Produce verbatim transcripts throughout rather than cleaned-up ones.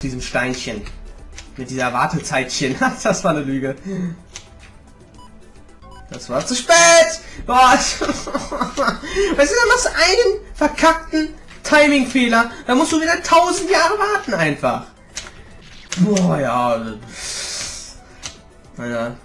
diesem Steinchen. Mit dieser Wartezeitchen. Das war eine Lüge. Das war zu spät! Boah! Weißt du, dann machst du einen verkackten Timing-Fehler, dann musst du wieder tausend Jahre warten einfach. Boah, ja. Naja.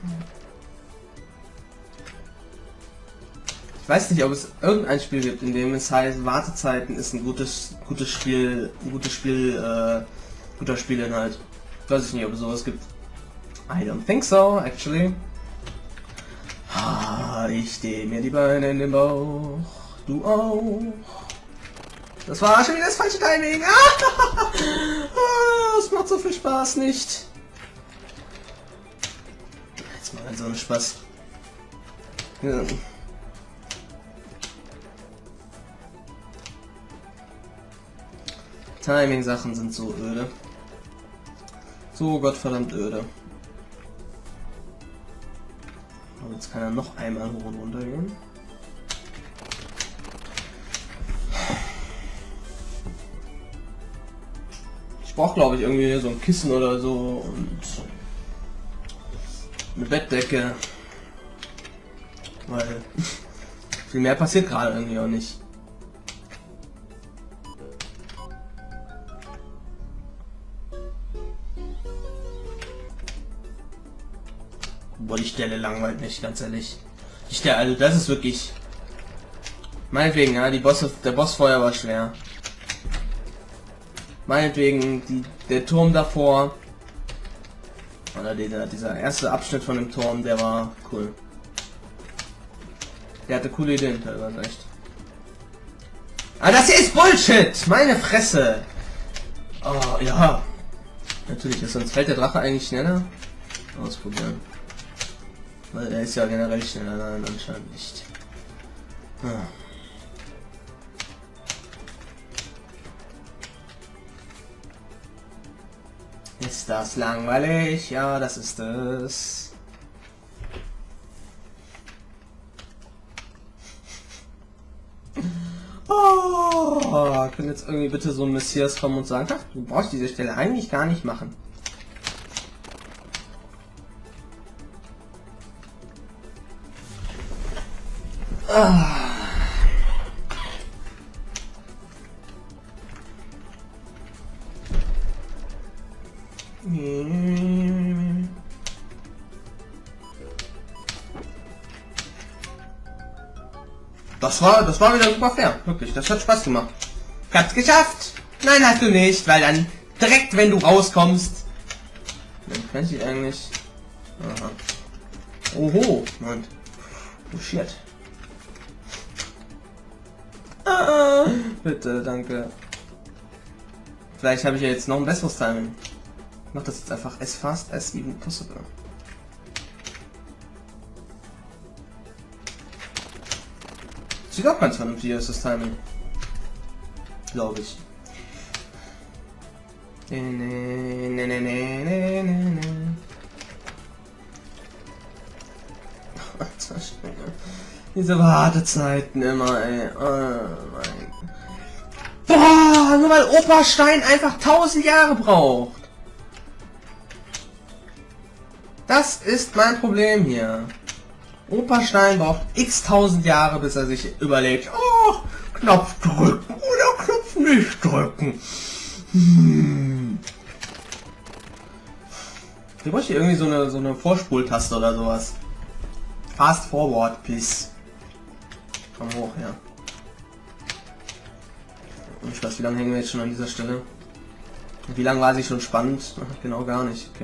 Ich weiß nicht, ob es irgendein Spiel gibt, in dem es heißt, Wartezeiten ist ein gutes, gutes Spiel, ein gutes Spiel, äh, guter Spielinhalt. Weiß ich nicht, ob es sowas gibt. I don't think so, actually. Ah, ich stehe mir die Beine in den Bauch, du auch. Das war schon wieder das falsche Timing. Ah, das macht so viel Spaß nicht. Jetzt mal so einen Spaß. Ja. Timing-Sachen sind so öde. So gottverdammt öde. Aber jetzt kann er noch einmal hoch und runter gehen. Ich brauche, glaube ich, irgendwie so ein Kissen oder so und eine Bettdecke. Weil viel mehr passiert gerade irgendwie auch nicht. Boah, die Stelle langweilt mich, ganz ehrlich. Die Stelle, also das ist wirklich... Meinetwegen, ja, die Bosse, der Boss vorher war schwer. Meinetwegen, die, der Turm davor. Oder dieser, dieser erste Abschnitt von dem Turm, der war cool. Der hatte coole Ideen teilweise, echt. Aber das hier ist Bullshit! Meine Fresse! Oh, ja. Natürlich, sonst fällt der Drache eigentlich schneller. Ausprobieren. Weil er ist ja generell schneller, nein, anscheinend nicht. Ah. Ist das langweilig? Ja, das ist es. Oh, können jetzt irgendwie bitte so ein Messias kommen und sagen, ach, du brauchst diese Stelle eigentlich gar nicht machen. Ah. Das war, das war wieder super fair, wirklich. Das hat Spaß gemacht. Ich hab's geschafft. Nein, hast du nicht, weil dann direkt, wenn du rauskommst, dann könnte ich eigentlich. Aha. Oho, Mann. Oh shit. Ah, bitte, danke. Vielleicht habe ich ja jetzt noch ein besseres Timing. Ich mach das jetzt einfach as fast as even possible. Sieht auch ganz vernünftig aus, das Timing. Glaube ich. Ne, ne, ne, ne, ne, ne, ne. Diese Wartezeiten immer, ey. Oh mein. Boah, nur weil Opa Stein einfach tausend Jahre braucht. Das ist mein Problem hier. Opa Stein braucht x tausend Jahre, bis er sich überlegt, oh, Knopf drücken oder Knopf nicht drücken. Hm. Hier bräuchte ich irgendwie so eine, so eine Vorspultaste oder sowas. Fast forward, please. Komm hoch, ja. Und ich weiß, wie lange hängen wir jetzt schon an dieser Stelle? Und wie lange war sie schon spannend? Ach, genau gar nicht, okay.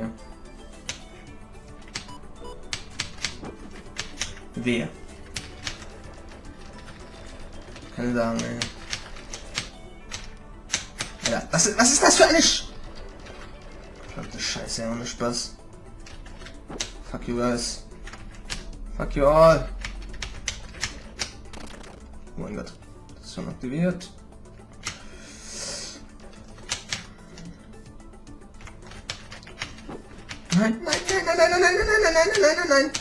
Wehe. Kann ich sagen, ey. Ja, was, was ist das für eine Sch... Verdammte Scheiße, ja, ohne Spaß. Fuck you guys. Fuck you all. Oh mein Gott. Das ist schon aktiviert. Nein, nein, nein, nein, nein, nein, nein, nein, nein, nein, nein, nein, nein.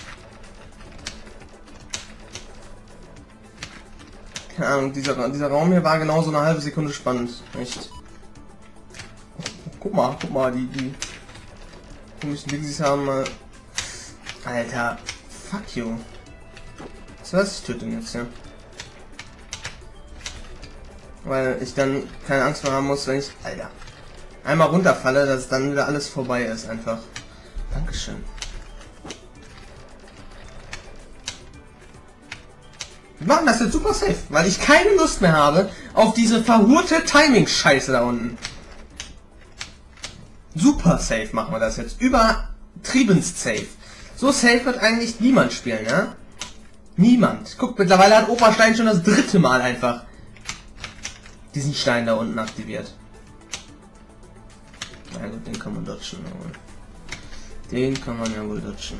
Keine Ahnung, dieser, dieser Raum hier war genau so eine halbe Sekunde spannend. Echt. Oh, guck mal, guck mal, die, die komischen Dingsies haben mal... Alter, fuck you. So was, ich töte ihn jetzt, ja. Weil ich dann keine Angst mehr haben muss, wenn ich... Alter. Einmal runterfalle, dass dann wieder alles vorbei ist, einfach. Dankeschön. Wir machen das jetzt super safe, weil ich keine Lust mehr habe auf diese verhurte Timing-Scheiße da unten. Super safe machen wir das jetzt. Übertriebenst safe. So safe wird eigentlich niemand spielen, ne? Niemand. Guck, mittlerweile hat Opa Stein schon das dritte Mal einfach diesen Stein da unten aktiviert. Na gut, den kann man dodgen. Den kann man ja wohl dodgen.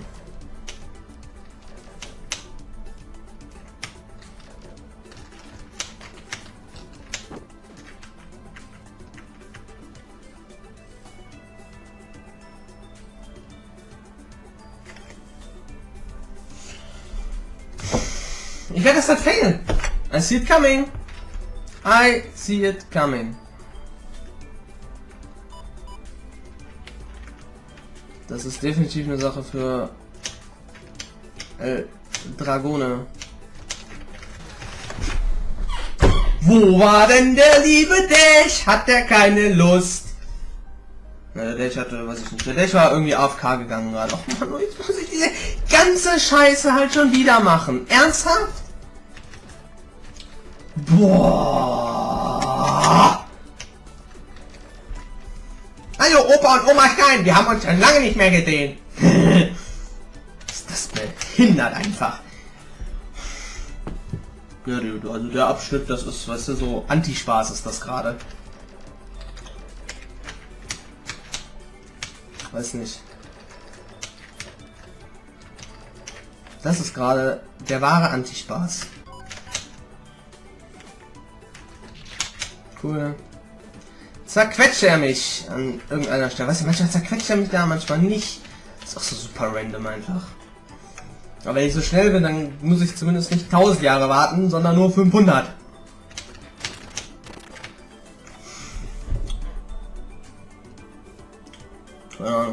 Ich werde das halt failen. I see it coming. I see it coming. Das ist definitiv eine Sache für El Dragone. Wo war denn der liebe Dash? Hat der keine Lust? Na, der Dash hatte, weiß ich nicht. Der Dash war irgendwie A F K gegangen gerade. Och Mann, jetzt muss ich diese ganze Scheiße halt schon wieder machen. Ernsthaft? Boah. Hallo Opa und Oma Stein, wir haben uns schon lange nicht mehr gesehen. Ist das behindert einfach. Ja, also der Abschnitt, das ist, weißt du, so Anti-Spaß ist das gerade. Weiß nicht. Das ist gerade der wahre Anti-Spaß. Cool. Zerquetscht er mich an irgendeiner Stelle. Weißt du, manchmal zerquetscht er mich da, manchmal nicht. Das ist auch so super random einfach. Aber wenn ich so schnell bin, dann muss ich zumindest nicht tausend Jahre warten, sondern nur fünfhundert. Ja.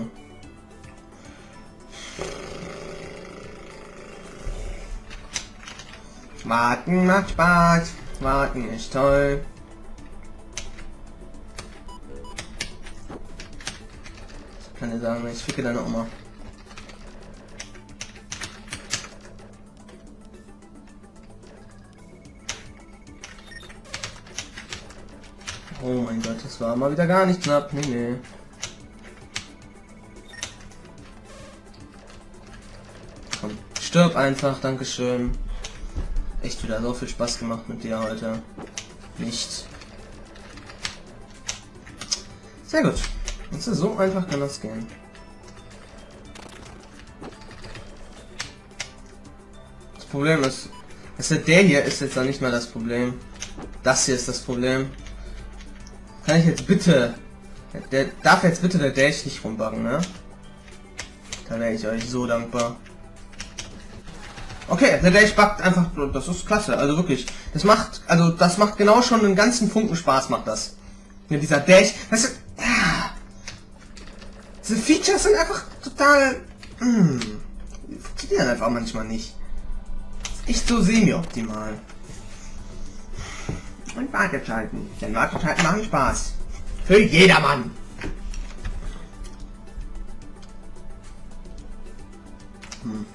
Warten macht Spaß. Warten ist toll. Ich kann dir sagen, ich ficke deine Oma. Oh mein Gott, das war mal wieder gar nicht knapp. Nee, nee. Komm, stirb einfach, dankeschön. Echt wieder so viel Spaß gemacht mit dir heute. Nicht. Sehr gut. Und so einfach kann das gehen. Das Problem ist, dass der hier ist jetzt noch nicht mal das Problem. Das hier ist das Problem. Kann ich jetzt bitte... Der darf jetzt bitte der Dash nicht rumbuggen, ne? Da wäre ich euch so dankbar. Okay, der Dash buggt einfach... Das ist klasse, also wirklich. Das macht... Also das macht genau schon einen ganzen Funken Spaß, macht das. Ja, dieser Dash... Weißt du... Ah, diese Features sind einfach total... Mh, die funktionieren einfach manchmal nicht. Ist echt so semi-optimal. Und Wartezeiten. Denn Wartezeiten machen Spaß. Für jedermann. Hm.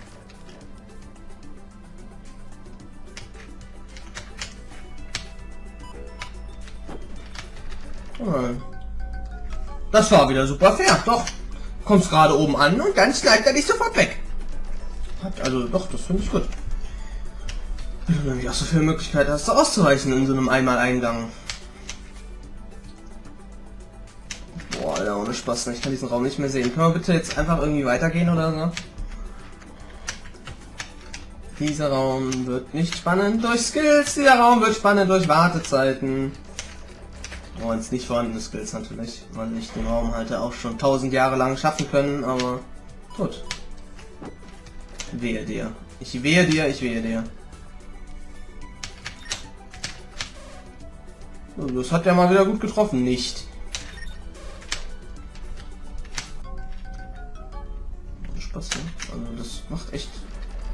Das war wieder super fair. Doch. Kommst gerade oben an und dann slidet er dich sofort weg. Hat also doch, das finde ich gut. Wenn du nämlich auch so viele Möglichkeiten hast, auszuweichen in so einem Einmal-Eingang. Boah, Alter, ohne Spaß, ich kann diesen Raum nicht mehr sehen. Können wir bitte jetzt einfach irgendwie weitergehen oder so? Dieser Raum wird nicht spannend durch Skills, dieser Raum wird spannend durch Wartezeiten. Oh, ins nicht vorhandene Skills natürlich, weil ich den Raum halt auch schon tausend Jahre lang schaffen können, aber gut. Wehe dir. Ich wehe dir, ich wehe dir. Das hat ja mal wieder gut getroffen, nicht?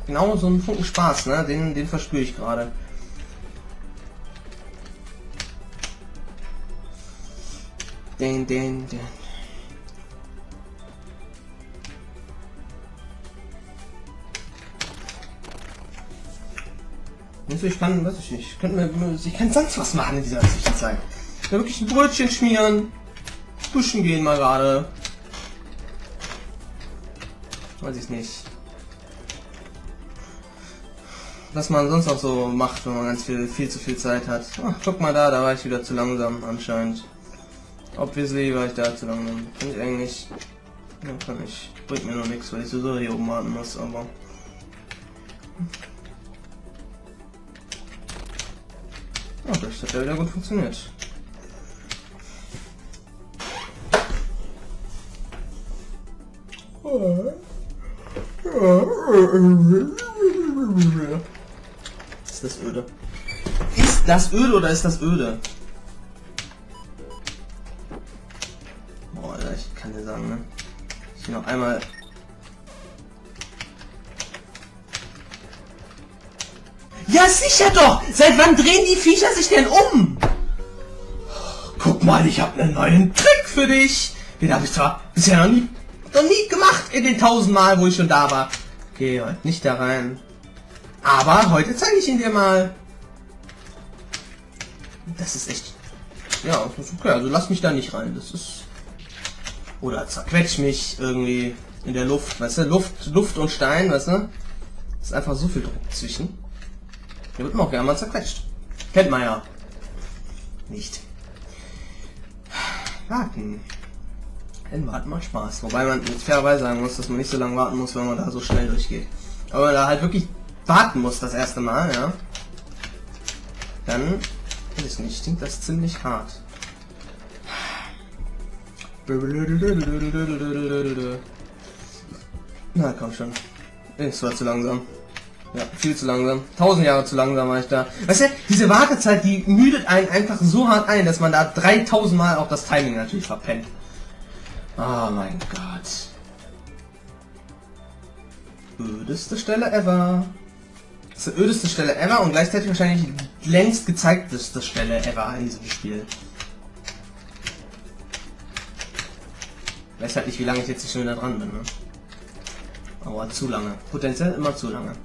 genau so einen Funken Spaß, ne? Den, den verspüre ich gerade. Den, den, den. Nicht so spannend, weiß ich nicht. Ich könnte mir, ich kann sonst was machen in dieser Zwischenzeit. Ja, wirklich ein Brötchen schmieren, duschen gehen mal gerade. Weiß ich nicht. Was man sonst auch so macht, wenn man ganz viel, viel zu viel Zeit hat. Ach, guck mal da, da war ich wieder zu langsam anscheinend. Obviously war ich da zu langsam. Finde ich eigentlich. Ja, kann ich. Bringt mir noch nichts, weil ich so hier oben warten muss, aber. Ja, das hat ja wieder gut funktioniert. Ist das öde? Ist das öde oder ist das öde? Boah, Alter, ich kann dir sagen, ne? Ich noch einmal. Ja, sicher doch! Seit wann drehen die Viecher sich denn um? Guck mal, ich habe einen neuen Trick für dich. Den habe ich zwar bisher noch nie, noch nie gemacht in den tausend Mal, wo ich schon da war. Geh heute nicht da rein. Aber heute zeige ich ihn dir mal. Das ist echt. Ja, das ist okay. Also lass mich da nicht rein. Das ist. Oder zerquetsch mich irgendwie in der Luft. Weißt du? Luft, Luft und Stein, weißt du? Ist einfach so viel Druck zwischen. Hier wird man auch gerne mal zerquetscht. Kennt man ja. Nicht. Warten. Denn warten macht Spaß. Wobei man jetzt fairerweise sagen muss, dass man nicht so lange warten muss, wenn man da so schnell durchgeht. Aber wenn man da halt wirklich warten muss das erste Mal, ja. Dann, weiß ich nicht, klingt das ziemlich hart. Na komm schon. Es war zu langsam. Ja, viel zu langsam. Tausend Jahre zu langsam war ich da. Weißt du, diese Wartezeit, die müdet einen einfach so hart ein, dass man da dreitausend Mal auch das Timing natürlich verpennt. Oh mein Gott. Ödeste Stelle ever. Das ist die ödeste Stelle ever und gleichzeitig wahrscheinlich die längst gezeigteste Stelle ever in diesem Spiel. Ich weiß halt nicht, wie lange ich jetzt schon wieder dran bin, ne? Aber zu lange. Potenziell immer zu lange.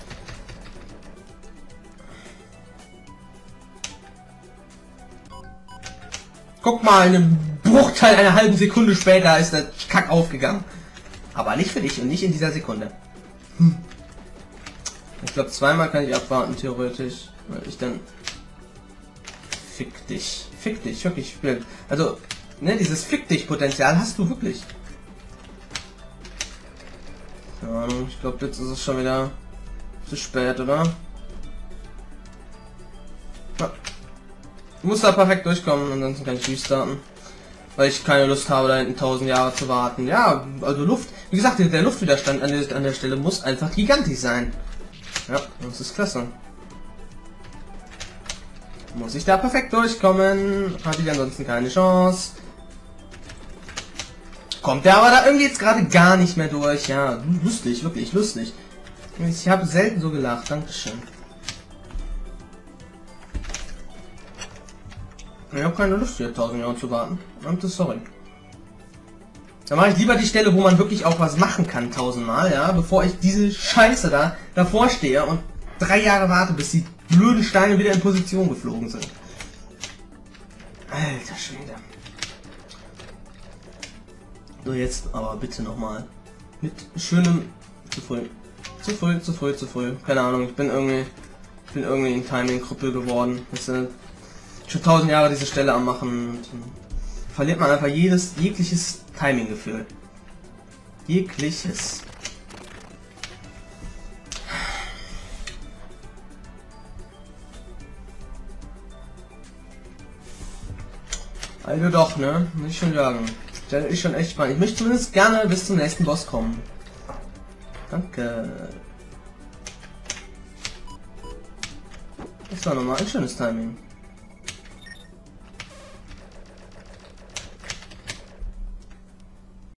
Guck mal, einen Bruchteil einer halben Sekunde später ist der Kack aufgegangen. Aber nicht für dich und nicht in dieser Sekunde. Hm. Ich glaube, zweimal kann ich abwarten, theoretisch. Weil ich dann... Fick dich. Fick dich, wirklich. Also, ne, dieses Fick dich Potenzial hast du wirklich. Ja, ich glaube, jetzt ist es schon wieder zu spät, oder? Ja. Ich muss da perfekt durchkommen, ansonsten kann ich restarten. Weil ich keine Lust habe, da hinten tausend Jahre zu warten. Ja, also Luft. Wie gesagt, der Luftwiderstand an der, an der Stelle muss einfach gigantisch sein. Ja, das ist klasse. Muss ich da perfekt durchkommen, hatte ich ansonsten keine Chance. Kommt der aber da irgendwie jetzt gerade gar nicht mehr durch. Ja, lustig, wirklich lustig. Ich habe selten so gelacht, dankeschön. Ich habe keine Lust hier tausend Jahre zu warten. I'm sorry. Da mache ich lieber die Stelle, wo man wirklich auch was machen kann, tausendmal, ja, bevor ich diese Scheiße da davor stehe und drei Jahre warte, bis die blöden Steine wieder in Position geflogen sind. Alter Schwede. So, jetzt aber bitte nochmal. Mit schönem... Zu früh. Zu früh, zu früh, zu früh. Keine Ahnung, ich bin irgendwie... Ich bin irgendwie in Timing-Krüppel geworden. Weißt du, schon tausend Jahre diese Stelle am Machen. Und verliert man einfach jedes, jegliches Timing-Gefühl. Jegliches. Also doch, ne? Muss ich schon sagen. Das ist schon echt spannend. Ich möchte zumindest gerne bis zum nächsten Boss kommen. Danke. Das war nochmal ein schönes Timing.